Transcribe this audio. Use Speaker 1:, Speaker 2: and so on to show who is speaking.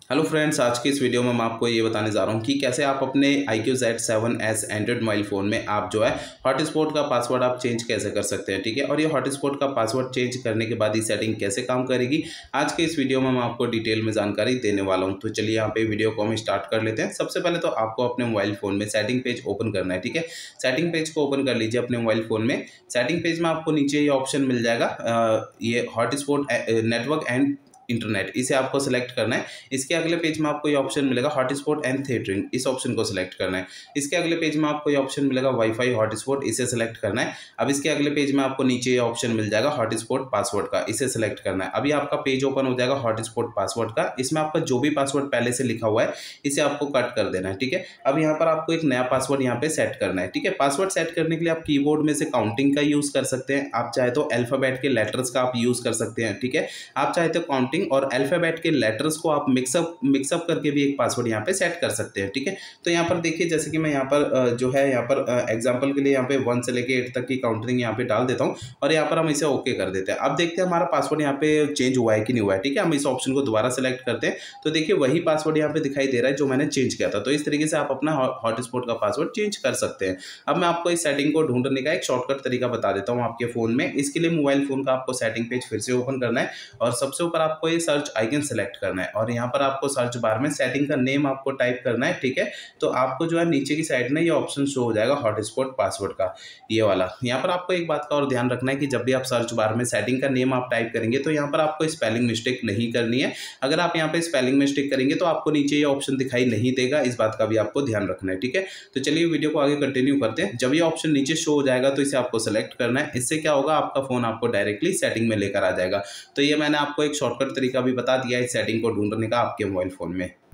Speaker 1: Hello friends, आज के इस वीडियो में मैं आपको ये बताने जा रहा हूँ कि कैसे आप अपने iQOO Z7S Android mobile phone में आप जो है हॉटस्पॉट का पासवर्ड आप चेंज कैसे कर सकते हैं। ठीक है, और ये हॉटस्पॉट का पासवर्ड चेंज करने के बाद ये सेटिंग कैसे काम करेगी, आज के इस वीडियो में मैं आपको डिटेल में जानकारी देने वाला हूँ। तो चलिए यहाँ पे वीडियो को हम स्टार्ट कर लेते हैं। सबसे पहले तो आपको अपने मोबाइल फ़ोन में सेटिंग पेज ओपन करना है। ठीक है, सेटिंग पेज को ओपन कर लीजिए अपने मोबाइल फ़ोन में। सेटिंग पेज में आपको नीचे ये ऑप्शन मिल जाएगा, ये हॉटस्पॉट नेटवर्क एंड इंटरनेट, इसे आपको सिलेक्ट करना है। इसके अगले पेज में आपको ये ऑप्शन मिलेगा हॉटस्पॉट एंड थिएटरिंग, इस ऑप्शन को सिलेक्ट करना है। इसके अगले पेज में आपको ये ऑप्शन मिलेगा वाईफाई हॉटस्पॉट, इसे सिलेक्ट करना है। अब इसके अगले पेज में आपको नीचे ये ऑप्शन मिल जाएगा हॉटस्पॉट पासवर्ड का, इसे सिलेक्ट करना है। अभी आपका पेज ओपन हो जाएगा हॉटस्पॉट पासवर्ड का। इसमें आपका जो भी पासवर्ड पहले से लिखा हुआ है इसे आपको कट कर देना है। ठीक है, अब यहाँ पर आपको एक नया पासवर्ड यहाँ पे सेट करना है। ठीक है, पासवर्ड सेट करने के लिए आप कीबोर्ड में से काउंटिंग का यूज कर सकते हैं, आप चाहे तो अल्फाबेट के लेटर्स का आप यूज कर सकते हैं। ठीक है, आप चाहे तो काउंटिंग और अल्फाबेट के लेटर्स को आप मिक्सअप करके भी एक पासवर्ड यहाँ पे सेट कर सकते हैं। ठीक है, तो यहाँ पर देखिए, जैसे कि मैं यहाँ पर जो है यहाँ पर एग्जांपल के लिए यहाँ पे 1 से लेके 8 तक की काउंटिंग यहाँ पे डाल देता हूँ और यहाँ पर हम इसे ओके कर देते हैं। अब देखते हैं हमारा पासवर्ड यहाँ पे चेंज हुआ है कि नहीं हुआ है। ठीक है, हम इस ऑप्शन को दोबारा सेलेक्ट करते हैं तो देखिए वही पासवर्ड यहाँ पे दिखाई दे रहा है जो मैंने चेंज किया था। तो इस तरीके से आप अपना हॉटस्पॉट का पासवर्ड चेंज कर सकते हैं। अब मैं आपको इस सेटिंग को ढूंढने का एक शॉर्टकट तरीका बता देता हूँ आपके फोन में। इसके लिए मोबाइल फोन का आपको सेटिंग पेज फिर से ओपन करना है और सबसे ऊपर आपको ये सर्च आइकन सेलेक्ट करना है और यहाँ पर आपको सर्च बार में सेटिंग का नेम आपको टाइप करना है। ठीक है, तो आपको जो है नीचे की साइड में ये ऑप्शन शो हो जाएगा हॉटस्पॉट पासवर्ड का, ये वाला। यहाँ पर आपको एक बात का और ध्यान रखना है कि जब भी आप सर्च बार में सेटिंग का नेम आप टाइप करेंगे तो यहाँ पर आपको स्पेलिंग मिस्टेक नहीं करनी है। अगर आप यहाँ पे स्पेलिंग मिस्टेक करेंगे तो आपको नीचे ये ऑप्शन दिखाई नहीं देगा, इस बात का भी आपको ध्यान रखना है। ठीक है, तो चलिए वीडियो को आगे कंटिन्यू करते हैं। जब ये ऑप्शन नीचे शो हो जाएगा तो इसे आपको सेलेक्ट करना है। इससे क्या होगा, आपका फोन आपको डायरेक्टली सेटिंग में लेकर आ जाएगा। तो ये मैंने आपको एक शॉर्टकट तरीका भी बता दिया है इस सेटिंग को ढूंढने का आपके मोबाइल फोन में।